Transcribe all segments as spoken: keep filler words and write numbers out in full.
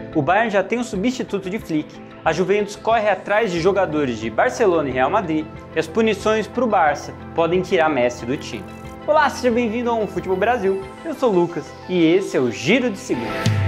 o Bayern já tem um substituto de Flick, a Juventus corre atrás de jogadores de Barcelona e Real Madrid e as punições para o Barça podem tirar Messi do time. Olá, seja bem-vindo ao Futebol Brasil, eu sou o Lucas e esse é o Giro de Segunda.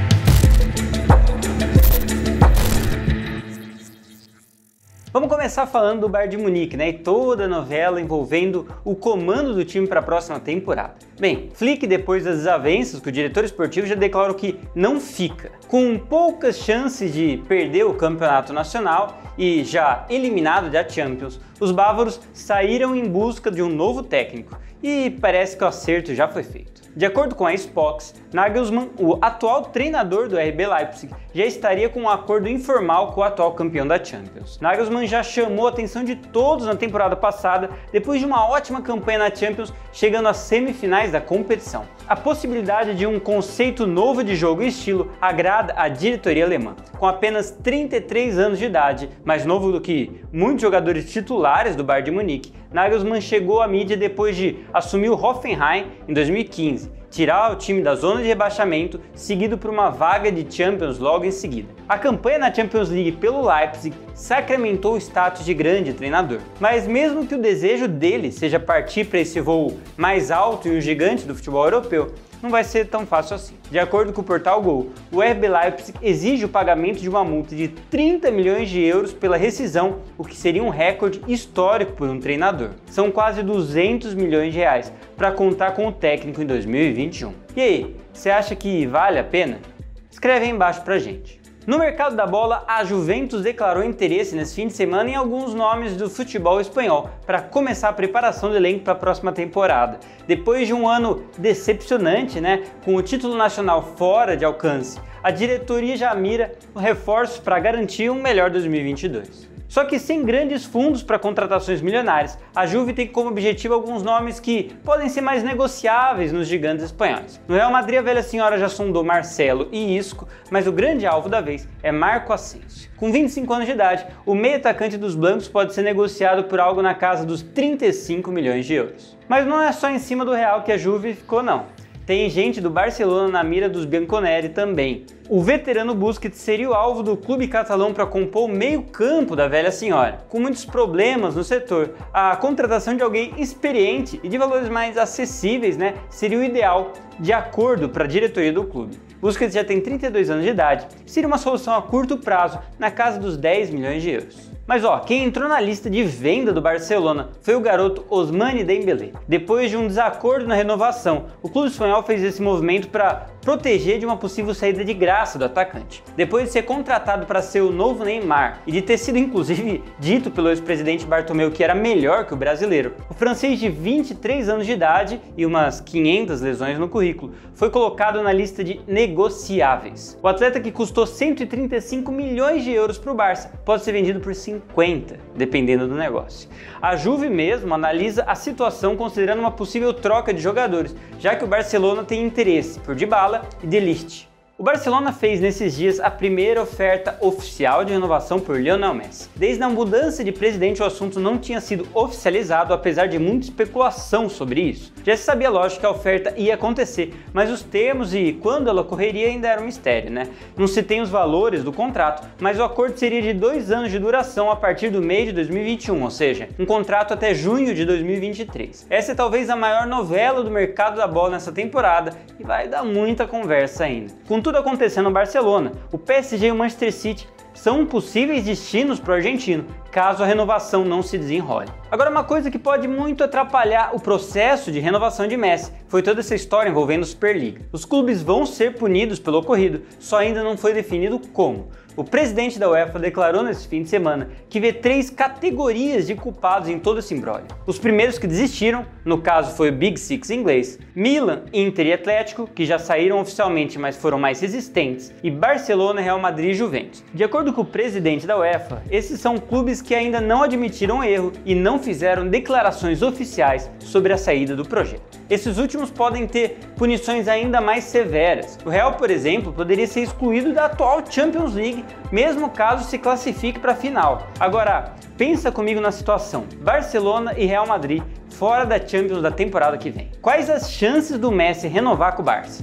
Vamos começar falando do Bayern de Munique, né, e toda a novela envolvendo o comando do time para a próxima temporada. Bem, Flick, depois das desavenças com o diretor esportivo, já declarou que não fica. Com poucas chances de perder o campeonato nacional e já eliminado da Champions, os bávaros saíram em busca de um novo técnico e parece que o acerto já foi feito. De acordo com a Xbox, Nagelsmann, o atual treinador do R B Leipzig, já estaria com um acordo informal com o atual campeão da Champions. Nagelsmann já chamou a atenção de todos na temporada passada, depois de uma ótima campanha na Champions, chegando às semifinais da competição. A possibilidade de um conceito novo de jogo e estilo agrada a diretoria alemã. Com apenas trinta e três anos de idade, mais novo do que muitos jogadores titulares do Bayern de Munique, Nagelsmann chegou à mídia depois de assumir o Hoffenheim em dois mil e quinze, tirar o time da zona de rebaixamento, seguido por uma vaga de Champions logo em seguida. A campanha na Champions League pelo Leipzig sacramentou o status de grande treinador. Mas mesmo que o desejo dele seja partir para esse voo mais alto e um gigante do futebol europeu, não vai ser tão fácil assim. De acordo com o portal Gol, o R B Leipzig exige o pagamento de uma multa de trinta milhões de euros pela rescisão, o que seria um recorde histórico por um treinador. São quase duzentos milhões de reais para contar com o técnico em dois mil e vinte e um. E aí, você acha que vale a pena? Escreve aí embaixo pra gente. No mercado da bola, a Juventus declarou interesse nesse fim de semana em alguns nomes do futebol espanhol para começar a preparação do elenco para a próxima temporada. Depois de um ano decepcionante, né, com o título nacional fora de alcance, a diretoria já mira reforços para garantir um melhor dois mil e vinte e dois. Só que sem grandes fundos para contratações milionárias, a Juve tem como objetivo alguns nomes que podem ser mais negociáveis nos gigantes espanhóis. No Real Madrid, a velha senhora já sondou Marcelo e Isco, mas o grande alvo da vez é Marco Asensio. Com vinte e cinco anos de idade, o meio atacante dos blancos pode ser negociado por algo na casa dos trinta e cinco milhões de euros. Mas não é só em cima do Real que a Juve ficou não. Tem gente do Barcelona na mira dos Bianconeri também. O veterano Busquets seria o alvo do clube catalão para compor o meio-campo da velha senhora. Com muitos problemas no setor, a contratação de alguém experiente e de valores mais acessíveis, né, seria o ideal, de acordo para a diretoria do clube. Busquets já tem trinta e dois anos de idade, seria uma solução a curto prazo, na casa dos dez milhões de euros. Mas ó, quem entrou na lista de venda do Barcelona foi o garoto Ousmane Dembélé. Depois de um desacordo na renovação, o clube espanhol fez esse movimento para proteger de uma possível saída de graça do atacante. Depois de ser contratado para ser o novo Neymar e de ter sido inclusive dito pelo ex-presidente Bartomeu que era melhor que o brasileiro, o francês de vinte e três anos de idade e umas quinhentas lesões no currículo foi colocado na lista de negociáveis. O atleta, que custou cento e trinta e cinco milhões de euros para o Barça, pode ser vendido por cinquenta, dependendo do negócio. A Juve mesmo analisa a situação considerando uma possível troca de jogadores, já que o Barcelona tem interesse por Dybala e De Ligt. O Barcelona fez nesses dias a primeira oferta oficial de renovação por Lionel Messi. Desde a mudança de presidente, o assunto não tinha sido oficializado, apesar de muita especulação sobre isso. Já se sabia, lógico, que a oferta ia acontecer, mas os termos e quando ela ocorreria ainda era um mistério, né? Não se tem os valores do contrato, mas o acordo seria de dois anos de duração a partir do mês de dois mil e vinte e um, ou seja, um contrato até junho de dois mil e vinte e três. Essa é talvez a maior novela do mercado da bola nessa temporada e vai dar muita conversa ainda. Com tudo acontecendo no Barcelona, o P S G e o Manchester City são possíveis destinos para o argentino, caso a renovação não se desenrole. Agora, uma coisa que pode muito atrapalhar o processo de renovação de Messi foi toda essa história envolvendo a Superliga. Os clubes vão ser punidos pelo ocorrido, só ainda não foi definido como. O presidente da UEFA declarou nesse fim de semana que vê três categorias de culpados em todo esse imbróglio. Os primeiros que desistiram, no caso foi o Big Six inglês, Milan, Inter e Atlético, que já saíram oficialmente, mas foram mais resistentes, e Barcelona, Real Madrid e Juventus. De acordo com o presidente da UEFA, esses são clubes que ainda não admitiram erro e não fizeram declarações oficiais sobre a saída do projeto. Esses últimos podem ter punições ainda mais severas. O Real, por exemplo, poderia ser excluído da atual Champions League, mesmo caso se classifique para a final. Agora, pensa comigo na situação: Barcelona e Real Madrid fora da Champions da temporada que vem. Quais as chances do Messi renovar com o Barça?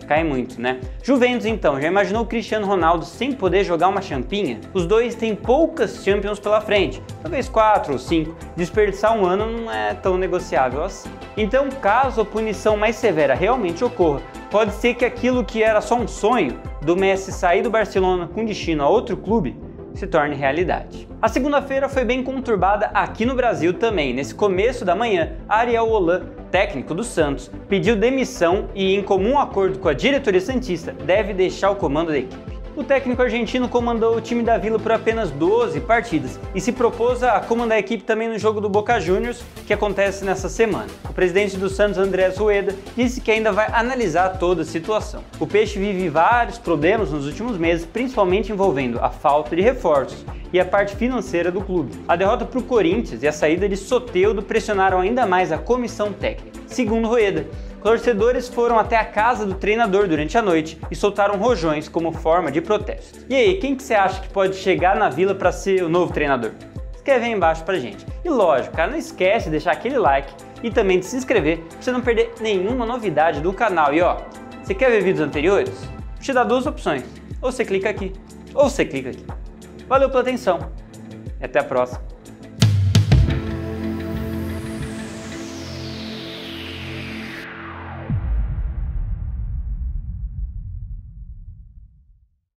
Cai muito, né? Juventus, então, já imaginou o Cristiano Ronaldo sem poder jogar uma champinha? Os dois têm poucas Champions pela frente, talvez quatro ou cinco. Desperdiçar um ano não é tão negociável assim. Então, caso a punição mais severa realmente ocorra, pode ser que aquilo que era só um sonho, do Messi sair do Barcelona com destino a outro clube, se torne realidade. A segunda-feira foi bem conturbada aqui no Brasil também. Nesse começo da manhã, Ariel Holan, técnico do Santos, pediu demissão e, em comum acordo com a diretoria santista, deve deixar o comando da equipe. O técnico argentino comandou o time da Vila por apenas doze partidas e se propôs a comandar a equipe também no jogo do Boca Juniors, que acontece nessa semana. O presidente do Santos, Andrés Rueda, disse que ainda vai analisar toda a situação. O Peixe vive vários problemas nos últimos meses, principalmente envolvendo a falta de reforços e a parte financeira do clube. A derrota para o Corinthians e a saída de Soteldo pressionaram ainda mais a comissão técnica. Segundo Rueda, torcedores foram até a casa do treinador durante a noite e soltaram rojões como forma de protesto. E aí, quem que você acha que pode chegar na Vila para ser o novo treinador? Escreve aí embaixo pra gente. E lógico, cara, não esquece de deixar aquele like e também de se inscrever para você não perder nenhuma novidade do canal. E ó, você quer ver vídeos anteriores? Vou te dar duas opções. Ou você clica aqui, ou você clica aqui. Valeu pela atenção e até a próxima.